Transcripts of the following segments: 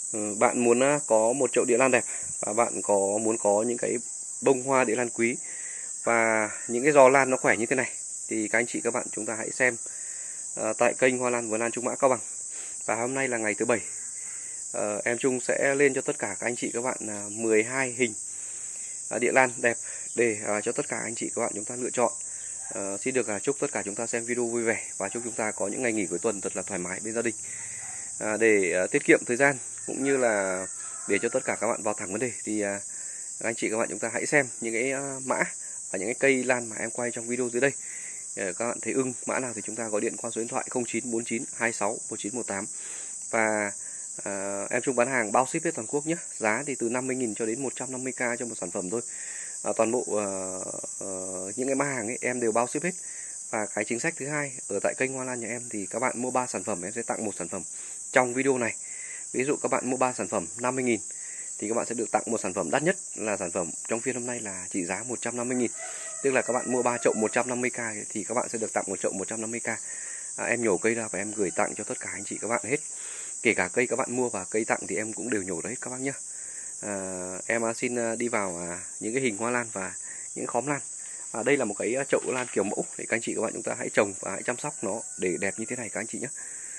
Bạn muốn có một chậu địa lan đẹp và bạn muốn có những cái bông hoa địa lan quý và những cái giò lan nó khỏe như thế này thì các anh chị các bạn chúng ta hãy xem tại kênh Hoa Lan Vườn Lan Trung Mã Cao Bằng. Và hôm nay là ngày thứ 7, em Trung sẽ lên cho tất cả các anh chị các bạn 12 hình địa lan đẹp để cho tất cả anh chị các bạn chúng ta lựa chọn. Xin được chúc tất cả chúng ta xem video vui vẻ và chúc chúng ta có những ngày nghỉ cuối tuần thật là thoải mái bên gia đình. Để tiết kiệm thời gian cũng như là để cho tất cả các bạn vào thẳng vấn đề thì các anh chị các bạn chúng ta hãy xem những cái mã và những cái cây lan mà em quay trong video dưới đây. Các bạn thấy ưng mã nào thì chúng ta gọi điện qua số điện thoại 0949 26 1918 và em Trung bán hàng bao ship hết toàn quốc nhé. Giá thì từ 50.000 cho đến 150k cho một sản phẩm thôi. Toàn bộ những cái mã hàng ấy em đều bao ship hết. Và cái chính sách thứ hai ở tại kênh Hoa Lan nhà em thì các bạn mua 3 sản phẩm em sẽ tặng một sản phẩm trong video này. Ví dụ các bạn mua 3 sản phẩm 50.000 thì các bạn sẽ được tặng một sản phẩm đắt nhất là sản phẩm trong phiên hôm nay là chỉ giá 150.000. Tức là các bạn mua 3 chậu 150k thì các bạn sẽ được tặng một chậu 150k. Em nhổ cây ra và em gửi tặng cho tất cả anh chị các bạn hết. Kể cả cây các bạn mua và cây tặng thì em cũng đều nhổ đấy các bác nhé. Em xin đi vào những cái hình hoa lan và những khóm lan. Đây là một cái chậu lan kiểu mẫu để các anh chị các bạn chúng ta hãy trồng và hãy chăm sóc nó để đẹp như thế này các anh chị nhé.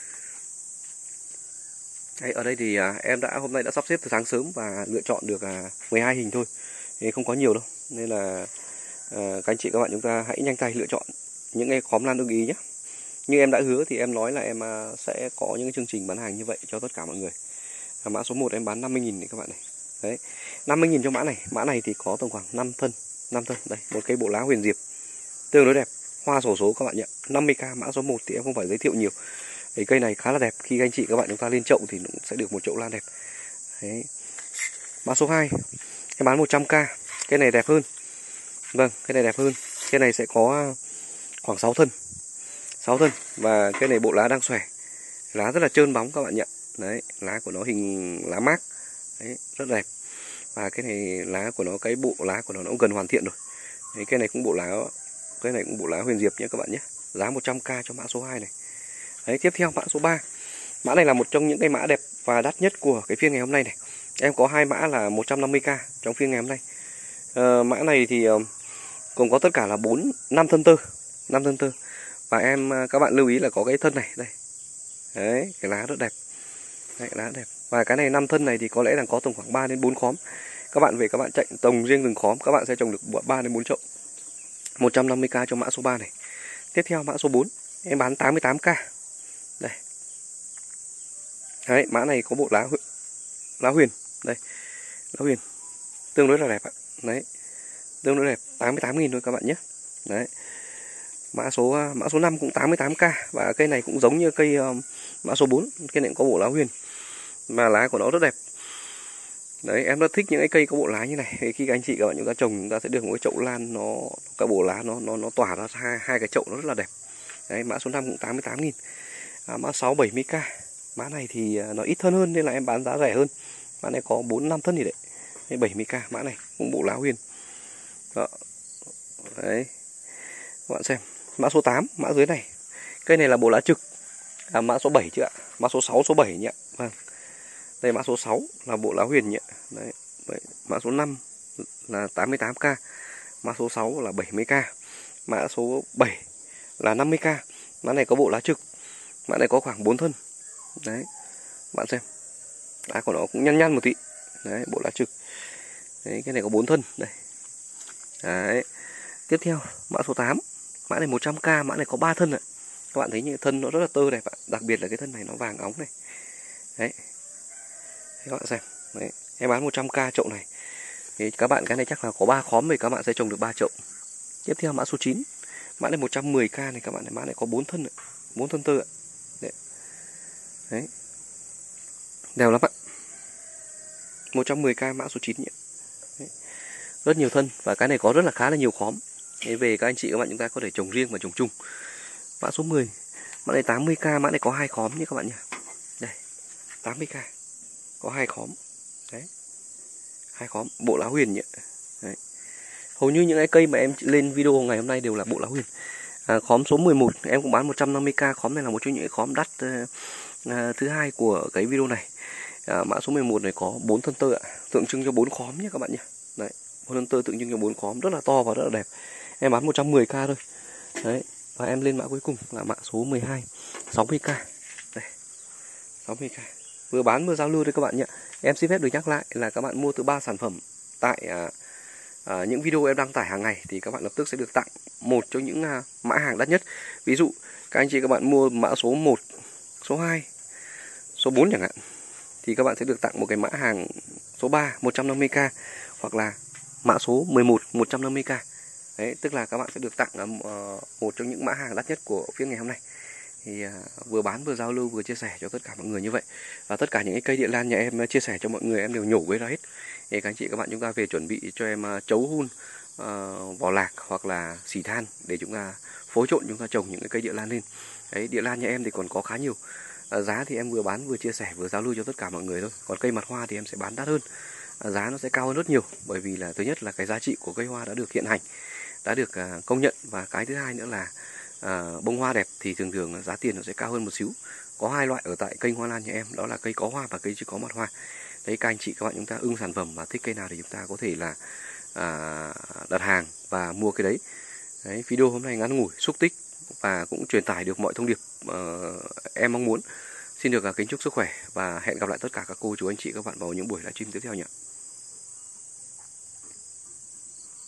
Đấy, ở đây thì em hôm nay đã sắp xếp từ sáng sớm và lựa chọn được 12 hình thôi, thì không có nhiều đâu, nên là các anh chị các bạn chúng ta hãy nhanh tay lựa chọn những cái khóm lan ưng ý nhé. Như em đã hứa thì em nói là em sẽ có những cái chương trình bán hàng như vậy cho tất cả mọi người. Mã số 1 em bán 50.000 này các bạn này. Đấy, 50.000 cho mã này. Mã này thì có tầm khoảng 5 thân. Đây, một cây bộ lá huyền diệp tương đối đẹp, hoa xổ số các bạn nhé. 50k mã số 1 thì em không phải giới thiệu nhiều. Cái cây này khá là đẹp, khi anh chị các bạn chúng ta lên chậu thì cũng sẽ được một chậu lan đẹp. Đấy. Mã số 2 em bán 100k. Cái này đẹp hơn. Vâng, cái này đẹp hơn. Cái này sẽ có khoảng 6 thân. 6 thân và cái này bộ lá đang xòe. Lá rất là trơn bóng các bạn nhé. Đấy, lá của nó hình lá mác. Đấy, rất đẹp. Và cái này lá của nó, cái bộ lá của nó cũng gần hoàn thiện rồi. Đấy, cái này cũng bộ lá huyền diệp nhé các bạn nhé. Giá 100k cho mã số 2 này. Đấy, tiếp theo mã số 3. Mã này là một trong những cái mã đẹp và đắt nhất của cái phiên ngày hôm nay này. Em có hai mã là 150k trong phiên ngày hôm nay. Mã này thì cũng có tất cả là 5 thân tơ. 5 thân tơ. Và các bạn lưu ý là có cái thân này đây. Đấy, cái lá rất đẹp. Đấy, lá đẹp. Và cái này 5 thân này thì có lẽ là có tầm khoảng 3 đến 4 khóm. Các bạn về các bạn chạy trồng riêng từng khóm, các bạn sẽ trồng được 3 đến 4 chậu. 150k cho mã số 3 này. Tiếp theo mã số 4, em bán 88k. Đây. Đấy, mã này có bộ lá huyền. Đây. Lá huyền. Tương đối là đẹp ạ. Đấy. Tương đối đẹp, 88.000 thôi các bạn nhé. Đấy. Mã số 5 cũng 88k và cây này cũng giống như cây mã số 4, cây này cũng có bộ lá huyền. Mà lá của nó rất đẹp. Đấy, em rất thích những cái cây có bộ lá như này. Khi các anh chị các bạn chúng ta trồng, chúng ta sẽ được một cái chậu lan cái bộ lá nó tỏa ra hai cái chậu nó rất là đẹp. Đấy, mã số 5 cũng 88.000. Mã 6 70k. Mã này thì nó ít thân hơn nên là em bán giá rẻ hơn. Mã này có 4-5 thân gì đấy. 70k, mã này cũng bộ lá huyền. Đó. Đấy. Các bạn xem. Mã số 8, mã dưới này. Cây này là bộ lá trực. Mã số 7 chứ ạ. Mã số 6, số 7 nhỉ. Vâng. Đây mã số 6 là bộ lá huyền nhỉ. Đấy. Mã số 5 là 88k. Mã số 6 là 70k. Mã số 7 là 50k. Mã này có bộ lá trực. Mã này có khoảng 4 thân. Đấy. Bạn xem. Lá của nó cũng nhăn nhăn một tí. Đấy, bộ lá trực. Đấy, cái này có 4 thân. Đây. Đấy. Tiếp theo, mã số 8. Mã này 100k, mã này có 3 thân ạ. Các bạn thấy như thân nó rất là tơ đẹp ạ. Đặc biệt là cái thân này nó vàng óng này. Đấy. Các bạn xem. Đấy. Em bán 100k chậu này. Thì các bạn cái này chắc là có 3 khóm thì các bạn sẽ trồng được 3 chậu. Tiếp theo mã số 9. Mã này 110k này các bạn này, mã này có 4 thân ạ. 4 thân tơ ạ. Đấy. Đấy. Đều lắm ạ. 110k mã số 9 nhỉ. Đấy. Rất nhiều thân và cái này có khá là nhiều khóm. Thế về các anh chị các bạn chúng ta có thể trồng riêng và trồng chung. Mã số 10. Mã này 80k, mã này có 2 khóm nhé các bạn nhỉ. Đây. 80k. Có 2 khóm. Đấy. 2 khóm, bộ lá huyền nhỉ. Đấy. Hầu như những cái cây mà em lên video ngày hôm nay đều là bộ lá huyền. Khóm số 11 em cũng bán 150k. Khóm này là một trong những khóm đắt thứ hai của cái video này. Mã số 11 này có 4 thân tơ ạ, tượng trưng cho 4 khóm nhé các bạn nhé. Đấy, 4 thân tơ tượng trưng cho 4 khóm rất là to và rất là đẹp. Em bán 110k thôi. Đấy, và em lên mã cuối cùng là mã số 12, 60k. Đây, 60k. Vừa bán vừa giao lưu đấy các bạn nhé. Em xin phép được nhắc lại là các bạn mua từ 3 sản phẩm tại những video em đăng tải hàng ngày thì các bạn lập tức sẽ được tặng một trong những mã hàng đắt nhất. Ví dụ các anh chị các bạn mua mã số 1, số 2, số 4 chẳng hạn, thì các bạn sẽ được tặng một cái mã hàng số 3 150k, hoặc là mã số 11 150k. Đấy, tức là các bạn sẽ được tặng một trong những mã hàng đắt nhất của phiên ngày hôm nay. Thì vừa bán vừa giao lưu vừa chia sẻ cho tất cả mọi người như vậy. Và tất cả những cái cây địa lan nhà em chia sẻ cho mọi người em đều nhổ với ra hết. Thì các anh chị các bạn chúng ta về chuẩn bị cho em chấu hun, vỏ lạc hoặc là xỉ than để chúng ta phối trộn, chúng ta trồng những cái cây địa lan lên. Đấy, địa lan nhà em thì còn có khá nhiều. Giá thì em vừa bán vừa chia sẻ vừa giao lưu cho tất cả mọi người thôi. Còn cây mặt hoa thì em sẽ bán đắt hơn, giá nó sẽ cao hơn rất nhiều, bởi vì là thứ nhất là cái giá trị của cây hoa đã được hiện hành, đã được công nhận, và cái thứ hai nữa là bông hoa đẹp thì thường thường giá tiền nó sẽ cao hơn một xíu. Có hai loại ở tại kênh Hoa Lan nhà em, đó là cây có hoa và cây chưa có mặt hoa. Đấy, các anh chị các bạn chúng ta ưng sản phẩm và thích cây nào thì chúng ta có thể là đặt hàng và mua cái đấy. Đấy, video hôm nay ngắn ngủi, xúc tích và cũng truyền tải được mọi thông điệp em mong muốn. Xin được kính chúc sức khỏe và hẹn gặp lại tất cả các cô chú anh chị các bạn vào những buổi livestream tiếp theo nhé.